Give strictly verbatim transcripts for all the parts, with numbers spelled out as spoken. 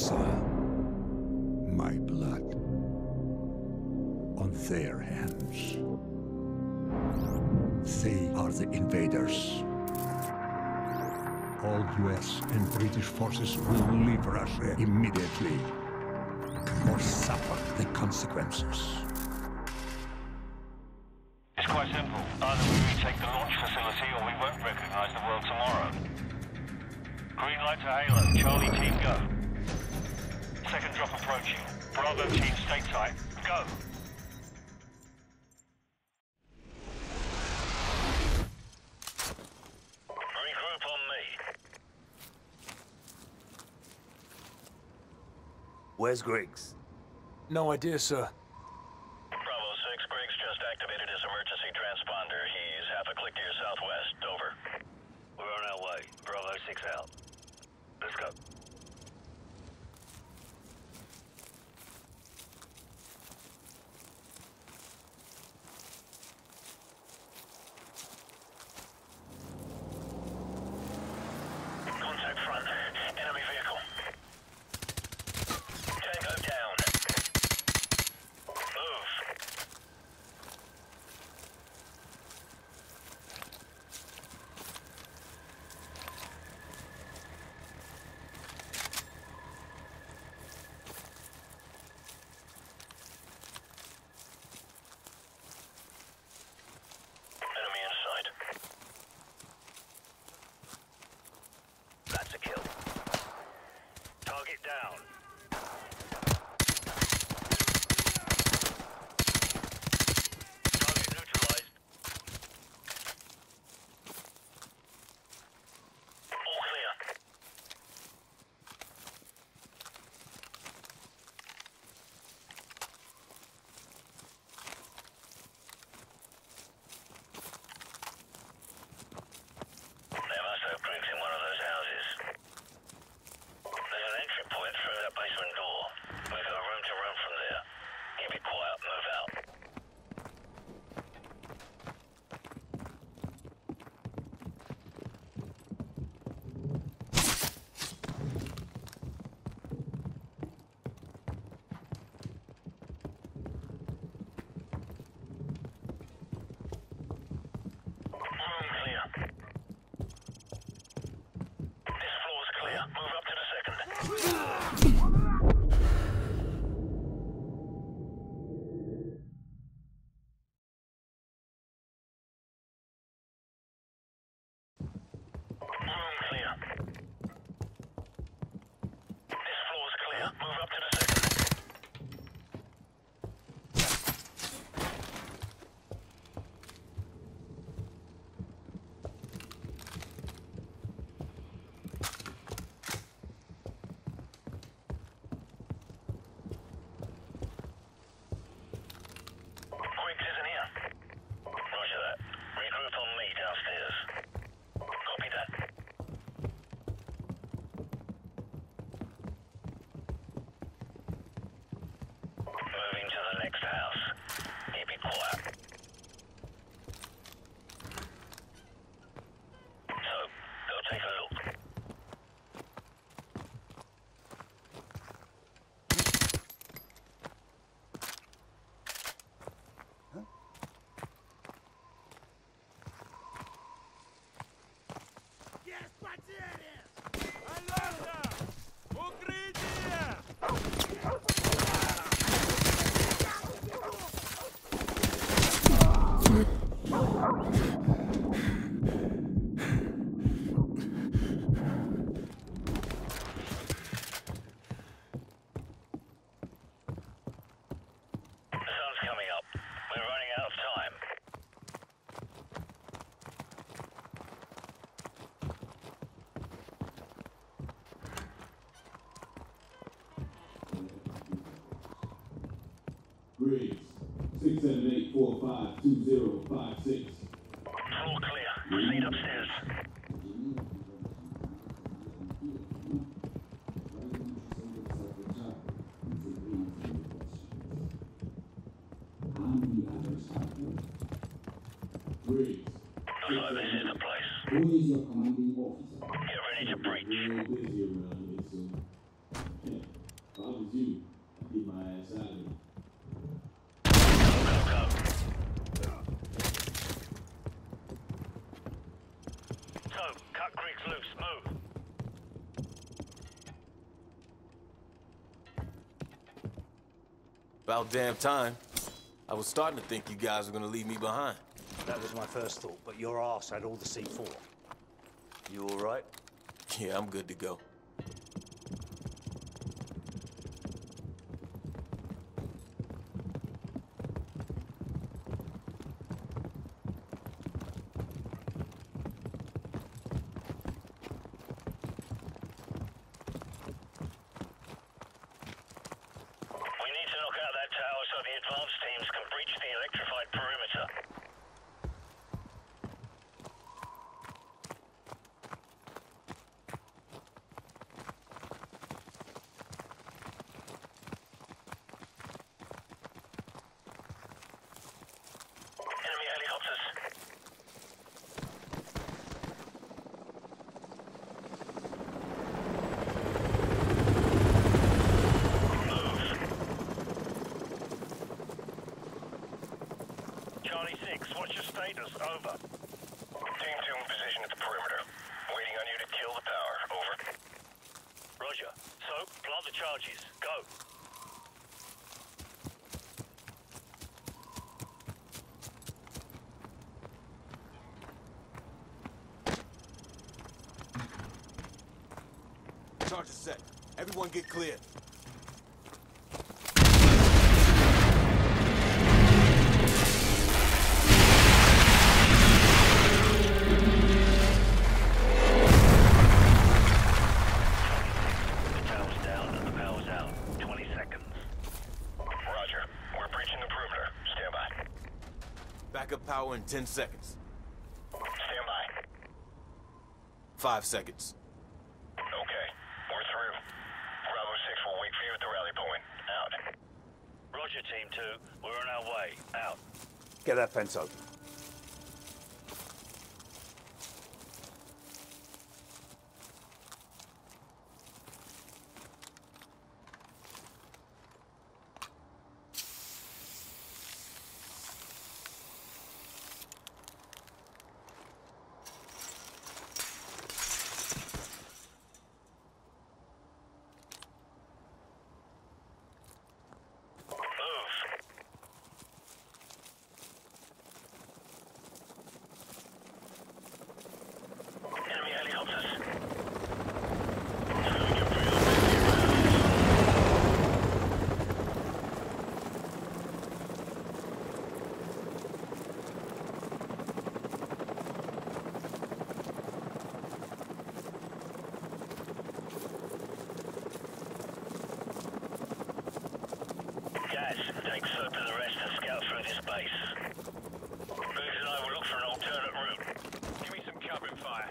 sire. My blood on their hands. They are the invaders. All U S and British forces will leave Russia immediately, or suffer the consequences. It's quite simple. Either we retake the launch facility or we won't recognize the world tomorrow. Green light to Halo. Charlie team, go. Second drop approaching. Bravo team, stay tight. Go. Regroup on me. Where's Griggs? No idea, sir. Bravo six, Griggs just activated his emergency transponder. He's half a click to your southwest. Over. We're on our way. Bravo six out. Let's go. Contact front. Enemy vehicle. Tango down. Move. Enemy in sight. That's a kill. Target down. Target neutralized. All clear. They must have Griggs in one of those houses. There's an entry point through that basement door. We've got room to run from there. Keep it quiet, move out. Room clear. This floor's clear. Move up to the second. Room clear. This floor's clear. Move up to the second. Griggs isn't here. Roger that. Regroup on me downstairs. Copy that. Moving to the next house. Keep it quiet. So, go take a look. The sun's coming up. We're running out of time. Griggs, six seven eight four five two zero five six. Floor clear. Proceed upstairs. Griggs, Looks like this is the place. who is your commanding officer? Get ready to breach. Real busy around here, so is you. I keep my ass out of here. So, cut Griggs loose, move. About damn time. I was starting to think you guys were gonna leave me behind. That was my first thought, but your ass had all the C four. You all right? Yeah, I'm good to go. Advanced teams can breach the electrified perimeter. Enemy helicopters. Charlie six, what's your status? Over. Team two in position at the perimeter. Waiting on you to kill the power. Over. Roger. So, plant the charges. Go. Charge is set. Everyone get clear. Backup power in ten seconds. Stand by. Five seconds. Okay, we're through. Bravo six will wait for you at the rally point. Out. Roger, Team two. We're on our way. Out. Get that fence open. Take Sir to the rest and scout through this base. Booth and I will look for an alternate route. Give me some covering fire.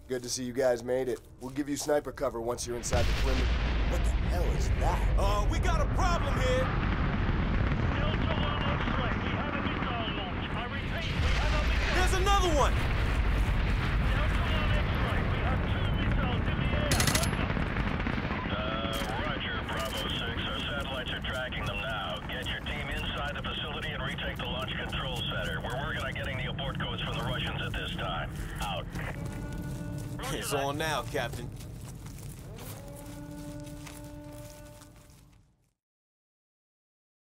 Good to see you guys made it. We'll give you sniper cover once you're inside the perimeter. What the hell is that? Uh, we got a problem here. Delta one X-ray, we have a missile launch. I repeat, we have a missile. There's another one. Delta one X-ray, we have two missiles in the air. Over. Uh, roger, Bravo six. Our satellites are tracking them now. Get your team inside the facility and retake the launch control center. We're working on getting the abort codes from the Russians at this time. Out. It's on now, Captain.